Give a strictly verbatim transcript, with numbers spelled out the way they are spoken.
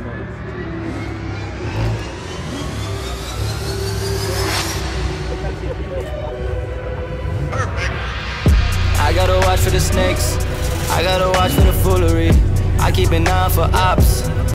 I gotta watch for the snakes, I gotta watch for the foolery. I keep an eye for ops,